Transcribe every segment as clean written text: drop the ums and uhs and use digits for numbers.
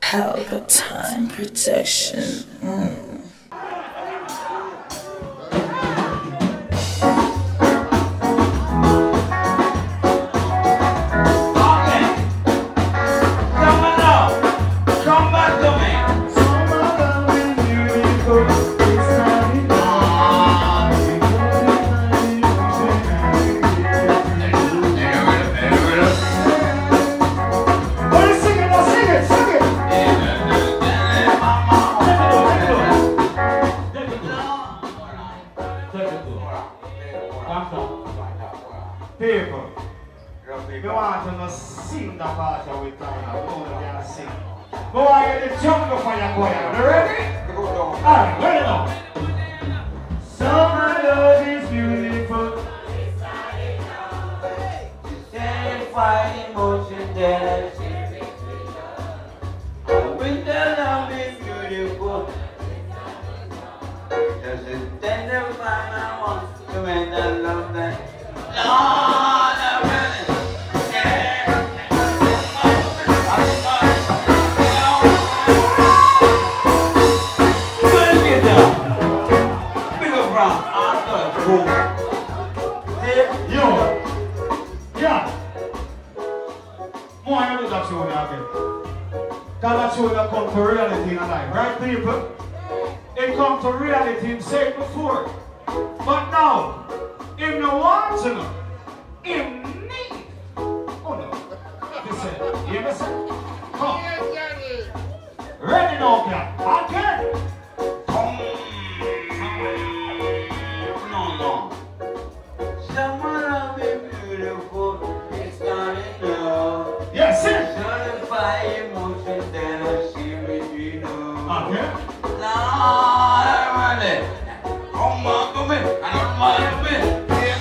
Palpatine protection. People, you want to sing the part with time, you want to sing. Go on, get the jungle for your boy. You ready? Alright, ready now. Summer love is beautiful. Satisfying emotion that I see. Winter love is beautiful. Just a tender fire I want to make that love that. Lord, I'm ready. Get down. Big up round. Yo, yeah. More I know that show again. That show that come to reality in life, right, people? It come to reality in say before. But now, if no want to know, if need. Oh no. Listen, you listen? Come. Ready now, girl. Again. No. Summer love is beautiful. It's not enough. Yes, sir. Certify emotion that I see with you know. Okay. Lord, I'm ready. Come on to me. I don't mind me.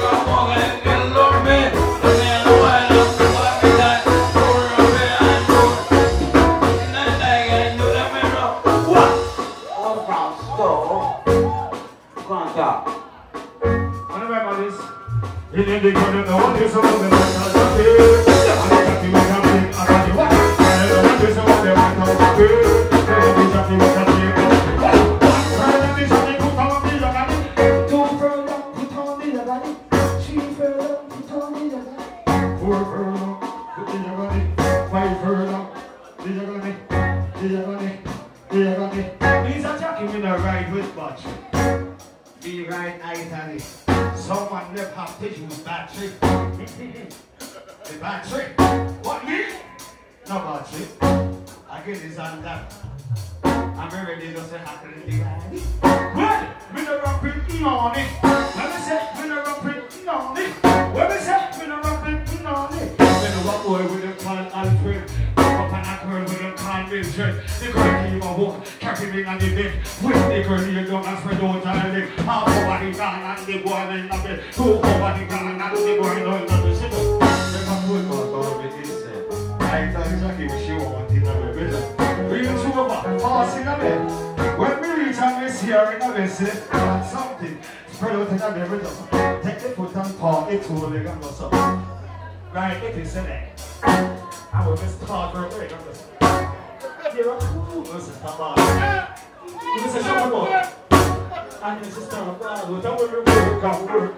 These are talking in a ride with battery. The right Italy. Someone left have to use battery. The battery. What me? No battery. Again is on that. I'm ready to say happy to be ready. Well, we don't run pretty on it. Let me say, we don't run pretty on it. Let me say, we don't run pretty on it. When the rock boy with the call Alfred. Up and a girl with them can't be straight. The girl came a walk, carry me on the bed. With the girl here down and spread out her leg. Half over the gun and the boy in the bed. Two over the gun and the boy in the bed. Sit up. Let me put my dog with this. I tell you exactly what she wants in the bed. Real super, fast in the bed. When we reach and we see her in the bed, say, want something. Spread out in the bed. Take the foot and paw it to the leg and go so. Right, it is in there. I will just talk for a break. I'm just. You're a cool. This is not bad. This is not bad. And this is not bad. Don't worry, work.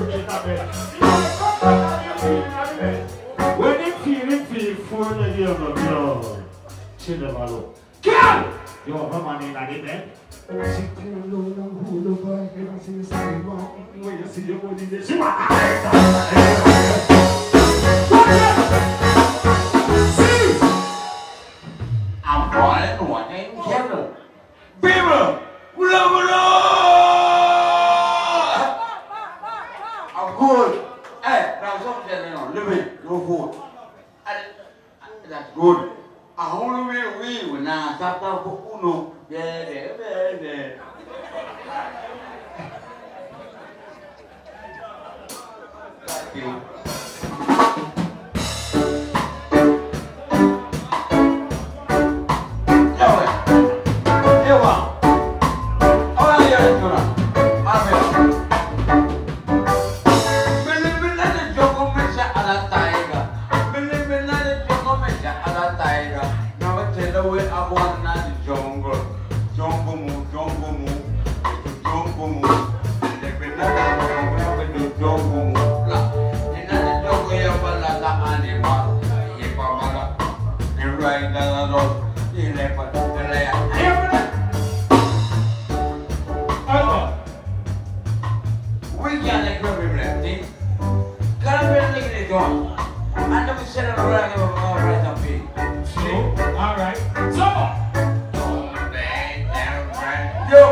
When you feel for the year of love, chill the value. Girl! You're a man in the bed. Sit alone and hold the bike and see the same one. When you see your body, you see I'm calling one named Kevin. People, I'm good. Hey, now something living, no food. That's good. I only will when I start out for Uno. Yeah. Thank you. the way I want in the jungle. Jungle move, jungle move, jungle move. They bring the jungle move. In the jungle, you have a animal. You right down the road. You left the layer. We can't let go of him left. Can't really get it on. And then we set it around your right up here. All right. So. Yo.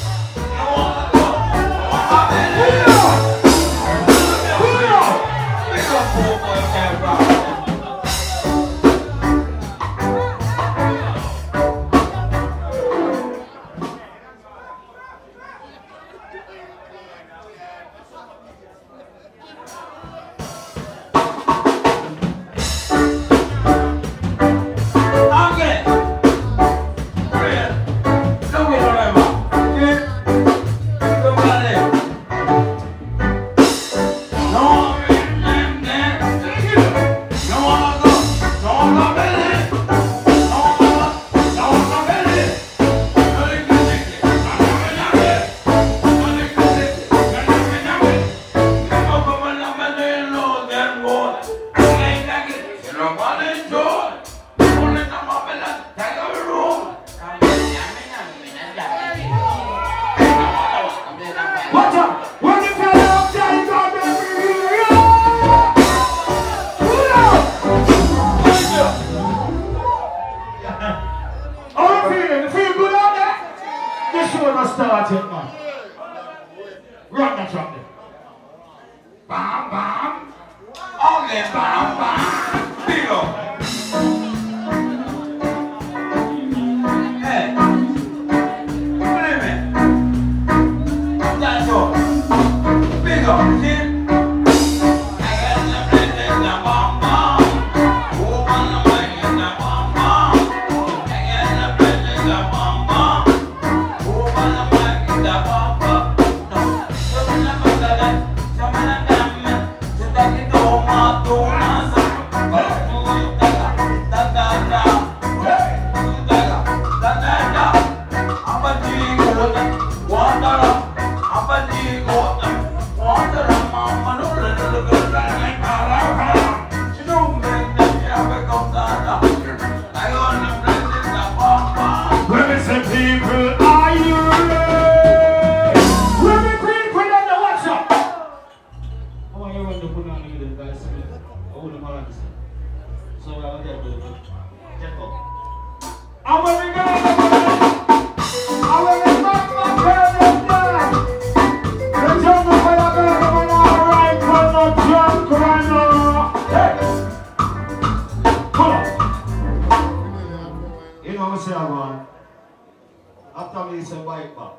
After me, say bike back.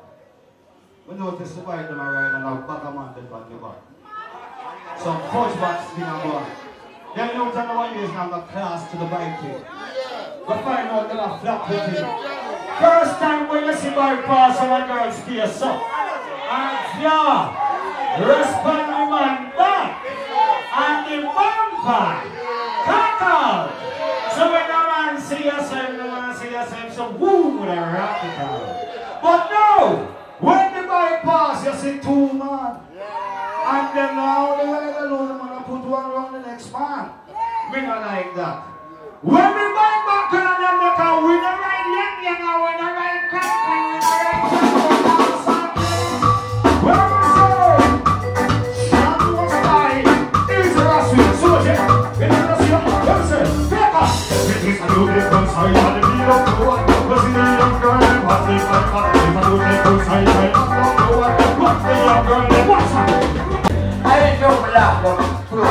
We notice the bike them ride and have back a man on the back. Some coach backs been on board. Then you know that one is now the class to the bike thing. We find out that a flat with him. First time when you see bike pass on a girl's face up. And yeah, respond the man back. And the bumper. Cut out. So when the man see yourself, the man see yourself, so woo, with a rocket out. But no, when the bike pass, you see two men. And then now the way they know the man put one around the next man. We not like that. When we bike back on them, they can win the right young and win the right crack, win the right crack. Well, we say, Sean was dying. He's a rascal, soldier. We never see him. Well, we say, pick up. It is a new difference. I had to be up to one. Because in the young girl, they want to fight back. If I do take those high, I don't know what. But the young girl, they want to. I didn't know for that one.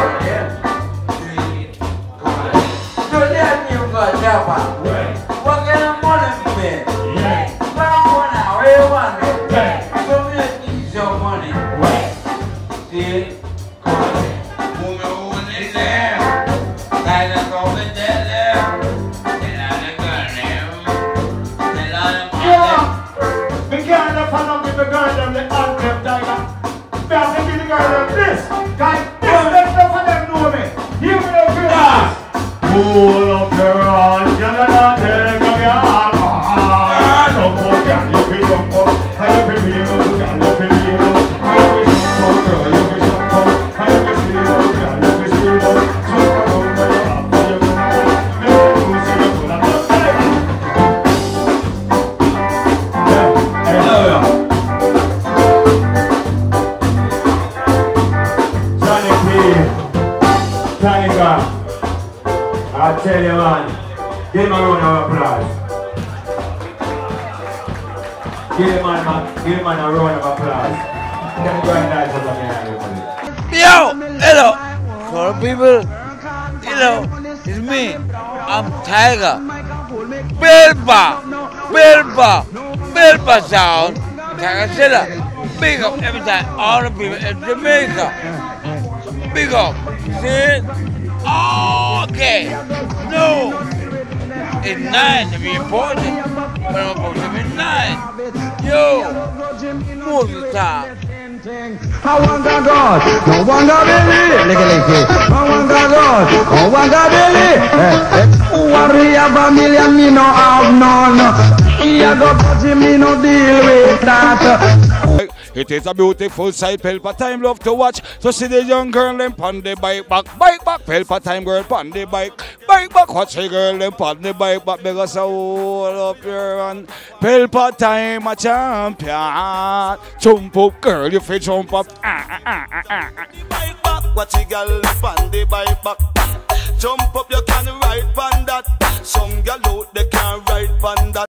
What kind of money you pay? Yeah. Where you want it? So we don't need your money. See? Woman over there. Guys are over there. Tell all the girl them. Tell all the man them. We can't have fun with the girl them, the anthem tiger. We have to give the girl them this. Guys, this let them for them know me. You will have to ask. Pull up your hands, you're not taking your him a round of applause. Give him a round of applause. Can you go and dance with me, everybody? Yo, hello, for people, hello, it's me, I'm Tiger, Belpa sound, Tiger Silla, big up every time, all the people in Jamaica, big up, see, okay, no, it's 9 to be important, but I'm supposed to be 9, yo, most of the time. I want God, no one got belly. I want God, no one got belly. Who worry about a million, me no have none. Here go me no deal with that. It is a beautiful sight, Pelpa time love to watch. So see the young girl them on the bike back, Pelpa time girl on the bike back. Watch the girl them on the bike back, because all up your and Pelpa time a champion. Jump up, girl, you feel jump up. Bike back, watch the girl on the bike back. Jump up, you can ride on that. Some girl out they can ride on that.